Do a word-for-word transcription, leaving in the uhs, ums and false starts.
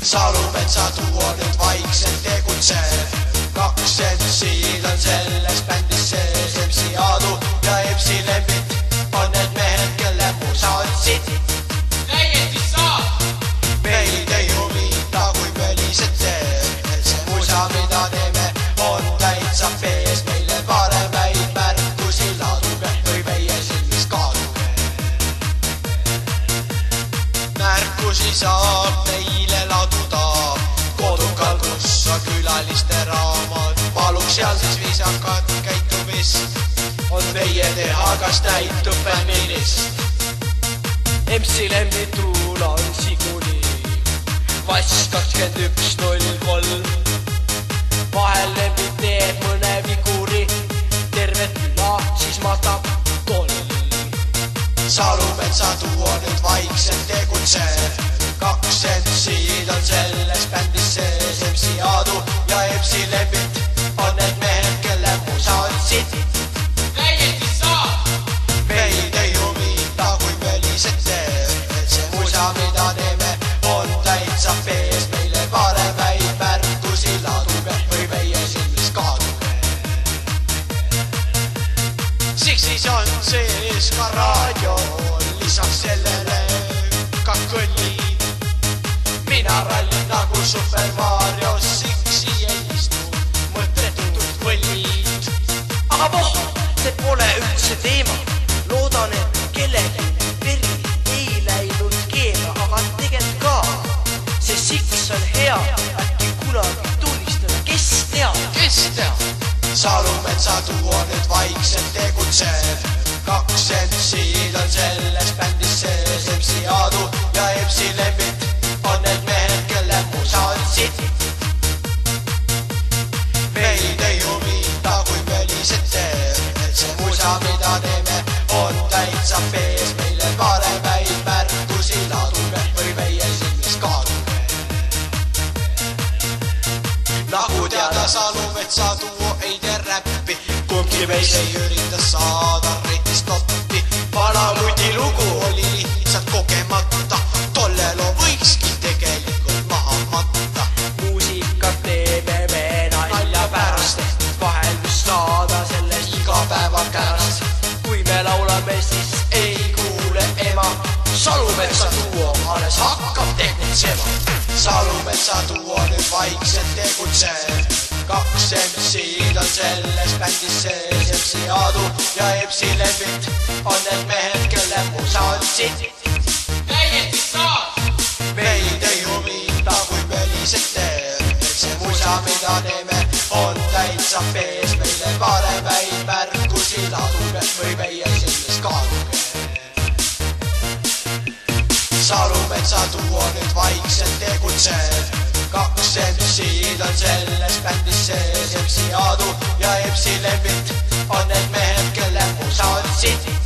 Salumetsa duo nüüd vaikselt tegutseb. Kaks M C-d on selles bändis sees, M C Aadu ja M C Lembit on need mehed, kelle musa otsid. Täiesti saad! Meid ei huvita, kui põlised teeb, et see musa, mida teeme, on täitsa fees. Meile paremaid märkusi laduge või meie silmis kaaduge. Märkusi saab meile laduda kodukal, kus on külaliste raamad. Paluks seal siis viisakat käitumist, on meie teha, kas näitub feminist. M C Lembitul on Siguli vass kakskümmend üks null kolm. Vahel Lembit teeb mõne viguri, tervet küla siis matab tolm. Salumetsa duo nüüd vaikselt tegutseb. Kaks M C-d on selles bändis sees, M C Aadu ja M C Lembit on need mehed, kelle musa otsid. Täiesti saad! Meid ei huvita, kui põlised teeb, et see musa, mida teeme, on täitsa fees. Meile paremaid märkusi laduge või meie silmis kaaduge. Siksis on sees ka raadio, lisaks sellele ka kõllid. Mina rallin nagu Super Mario, Siksi ei istu mõttetutult võllid. Aga voh, see pole üldse teema. Loodan, et kellegi veri ei läinud keema, aga tegelt ka. See Siks on hea, äkki kunagi tunnistada, kes teab. Kes teab? Salumetsa duo nüüd vaikselt tegutseb. Kaks M C-d on selles bändis sees, M C Aadu ja M C Lembit on need mehed, kelle musa otsid. Meid ei huvita, kui põlised teeb, et see musa, mida teeme, on täitsa fees. Meile paremaid märkusi laduge või meie silmis kaaduge. Nagu teada, Salumetsa duo ei tee räppi, kumbki meis ei ürita saada ritist noppi. Vana muti lugu oli lihtsalt kogemata, tolle loo võikski tegelikult maha matta. Muusikat teeme me nalja pärast, vahel mis saada sellest Igapäeva kärast, kui me laulame, siis ei kuule ema. Salumetsa duo alles hakkab tegutsema. Salumetsa duo nüüd vaikselt tegutseb. Kaks M C-d on selles bändis sees, M C Aadu ja M C Lembit on need mehed, kelle musa otsid. Täiesti saad! Meid ei huvita, kui põlised teeb, et see musa, mida teeme, on täitsa fees. Meile paremaid märkusi laduge või meie silmis kaaduge. Salumetsa duo nüüd vaikselt tegutseb. Kaks M C-d on selles bändis sees, M C Aadu ja M C Lembit on need mehed, kelle musa otsid.